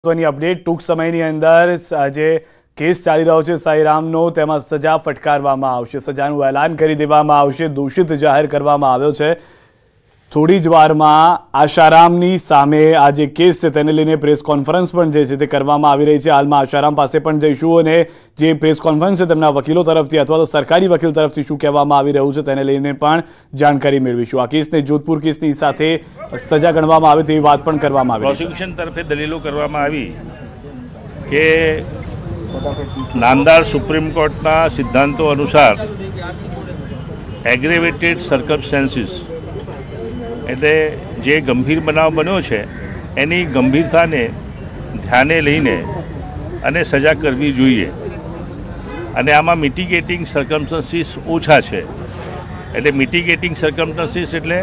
મહત્વની અપડેટ ટૂંક સમયની અંદર આજે કેસ ચાલી રહ્યો છે સાઈરામનો, તેમાં સજા ફટકારવામાં આવશે, સજાનું એલાન કરી દેવામાં આવશે, દોષિત જાહેર કરવામાં આવ્યો છે। થોડી જ વારમાં આશારામની સામે આ જે કેસ છે તેને લઈને પ્રેસ કોન્ફરન્સ પણ જે છે તે કરવામાં આવી રહી છે। હાલમાં આશારામ પાસે પણ જઈશું અને જે પ્રેસ કોન્ફરન્સ છે તેમના વકીલો તરફથી અથવા તો સરકારી વકીલ તરફથી શું કહેવામાં આવી રહ્યું છે તેને લઈને પણ જાણકારી મેળવીશું। આ કેસને જોધપુર કેસની સાથે સજા ગણવામાં આવે તેવી વાત પણ કરવામાં આવી। પ્રોસિક્યુશન તરફે દલીલો કરવામાં આવી કે નામદાર સુપ્રીમ કોર્ટના સિદ્ધાંતો અનુસાર એગ્રેવેટેડ સર્કમસ્ટેન્સીસ એટલે જે ગંભીર બનાવ બન્યો છે એની ગંભીરતાને ધ્યાને લઈને અને સજા કરવી જોઈએ અને આમાં મિટિગેટિંગ સર્કમસ્ટન્સીસ ઓછા છે। એટલે મિટિગેટિંગ સર્કમસ્ટન્સીસ એટલે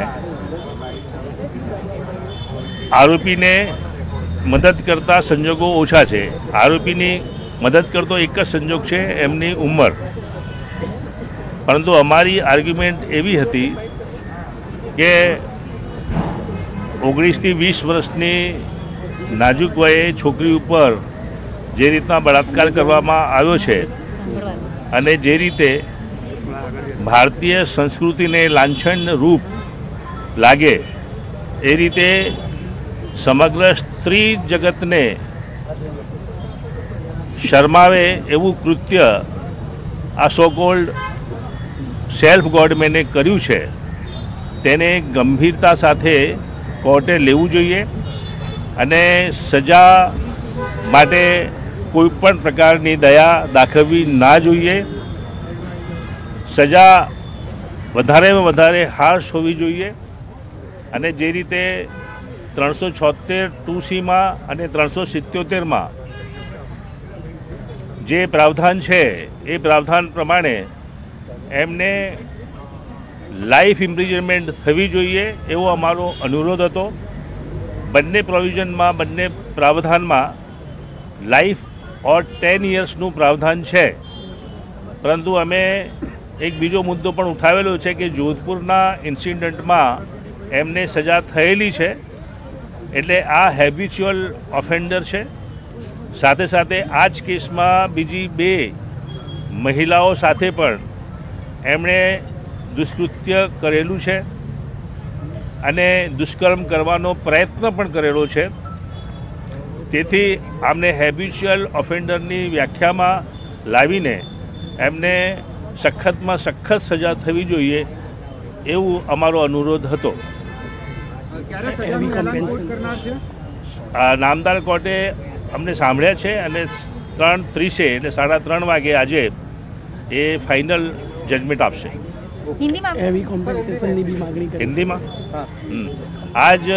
આરોપીને મદદ કરતા સંજોગો ઓછા છે। આરોપીની મદદ કરતો એક જ સંજોગ છે એમની ઉંમર, પરંતુ અમારી આર્ગ્યુમેન્ટ એવી હતી કે 19 થી 20 વર્ષની નાજુક વયે છોકરી ઉપર જે રીતના બળાત્કાર કરવામાં આવ્યો છે અને જે રીતે ભારતીય સંસ્કૃતિને લાંછન રૂપ લાગે એ રીતે સમગ્ર સ્ત્રી જગતને શરમાવે એવું કૃત્ય આ સો કોલ્ડ સેલ્ફ ગોડમેને કર્યું છે, તેને ગંભીરતા સાથે કોર્ટે લેવું જોઈએ અને સજા માટે કોઈ પણ પ્રકારની દયા દાખવવી ના જોઈએ। સજા વધારેમાં વધારે હાર્શ હોવી જોઈએ અને જે રીતે 376 2C અને 377 જે પ્રાવધાન છે એ પ્રાવધાન પ્રમાણે એમને લાઈફ ઇમ્પ્રિઝનમેન્ટ થવી જોઈએ એવો અમારો અનુરોધ હતો। બંને પ્રોવિઝનમાં બંને પ્રાવધાનમાં લાઈફ ઓર 10 યર્સનું પ્રાવધાન છે, પરંતુ અમે એક બીજો મુદ્દો પણ ઉઠાવેલો છે કે જોધપુરના ઇન્સિડન્ટમાં એમને સજા થયેલી છે એટલે આ હેબિચ્યુઅલ ઓફેન્ડર છે। સાથે સાથે આ જ કેસમાં બીજી 2 મહિલાઓ સાથે પણ એમણે દુષ્કૃત્ય કરેલું છે અને દુષ્કર્મ કરવાનો પ્રયત્ન પણ કરેલો છે। તેથી આમને હેબિચ્યુઅલ ઓફેન્ડરની વ્યાખ્યામાં લાવીને એમને સખતમાં સખત સજા થવી જોઈએ એવું અમારો અનુરોધ હતો। નામદાર કોર્ટે અમને સાંભળ્યા છે અને 3:30 એટલે 3:30 વાગે આજે એ ફાઇનલ જજમેન્ટ આપશે। हिंदी में आज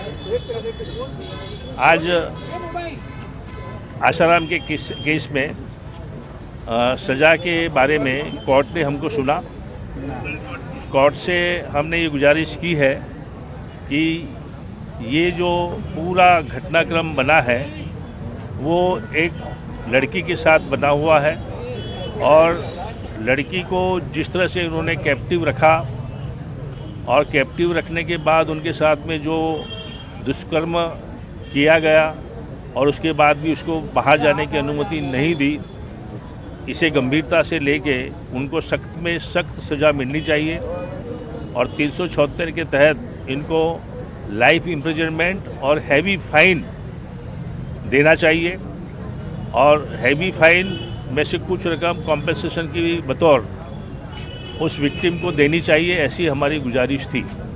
आशाराम के केस में सज़ा के बारे में कोर्ट ने हमको सुना। कोर्ट से हमने ये गुजारिश की है कि ये जो पूरा घटनाक्रम बना है वो एक लड़की के साथ बना हुआ है और लड़की को जिस तरह से उन्होंने कैप्टिव रखा और कैप्टिव रखने के बाद उनके साथ में जो दुष्कर्म किया गया और उसके बाद भी उसको बाहर जाने की अनुमति नहीं दी, इसे गंभीरता से लेके उनको सख्त में सख्त सज़ा मिलनी चाहिए और 376 के तहत इनको लाइफ इम्प्रिजनमेंट और हैवी फाइन देना चाहिए और हैवी फाइन में से कुछ रकम कॉम्पेंसेशन की बतौर उस विक्टिम को देनी चाहिए, ऐसी हमारी गुजारिश थी।